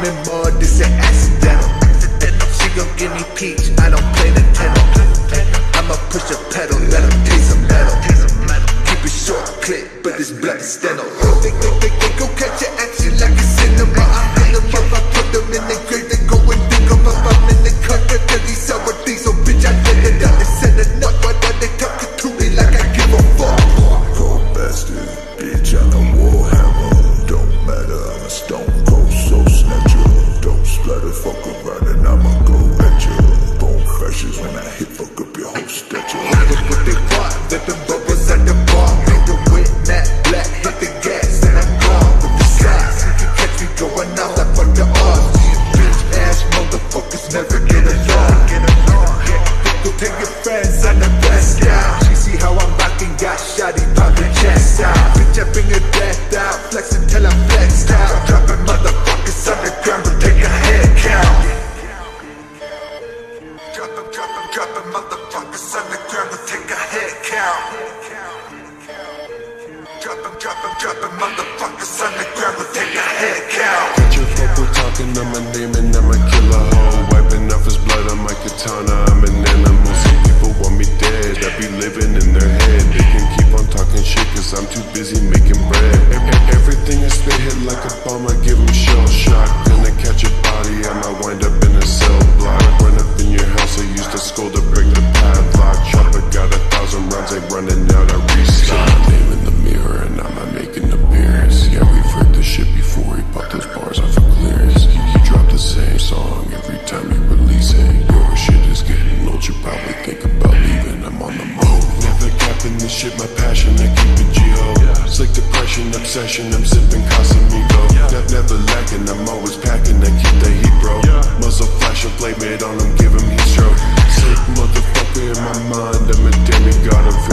screaming more, this ain't accidental. She gon' give me peach, I don't play Nintendo. I'ma push the pedal, let him taste some metal. Keep it short, clip, but this blood is steno. They gon' catch your action like a cinema. I hit them up, I put them in the grave. They go and dig them up, I'm in the cut. These sour things, so bitch, I let it up. They said enough, but now they talking to me like I give a fuck. Cold bastard, bitch, I'm a warhammer. Don't matter, I'm a stone cold soul snatcher. Don't splatter, fuck around and I'ma go at ya. Bone crashes when I hit, fuck up your whole stature. Look what they want, living bubbles at the bar. Make the whip matte black, hit the gas and I'm gone with the slides. You can catch me going out like fuck the odds. These bitch ass motherfuckers never get along. Go take your friends and the best out. She see how I'm rocking, got shotty, pop the chest out. Bitch, I bring her death out, flex until I'm flexed out. Dropping motherfuckers on the ground to take a head count. Dropping motherfuckers on the ground to take a head count. Dropping motherfuckers on the ground to take a head count. Got your vocal talking on my name and I'm a killer hoe. Wiping off his blood on my katana, I'm an animal. Some people want me dead, I be living in their head. They can keep on talking shit cause I'm too busy making bread. Everything I spit hit like a bomb, I give them shell shock. Gonna catch a body, I might wind up in a cell block. Run up in your house, I used a skull to break the padlock. Chopper got 1,000 rounds, they running out, I restock. Name in the mirror and I might make an appearance. Yeah, we've heard this shit before, he bought those bars off for clearance. He dropped the same song every time he release it. Your shit is getting old, you probably think about leaving, I'm on the move. Never capping this shit, my passion, I keep it G.O. It's like depression, obsession, I'm sipping Casamigo. Never lacking, I'm always packing, I keep the heat, bro. Muzzle flashing, blame it on him, give him heat stroke. Sick motherfucker in my mind, I'm a demigod of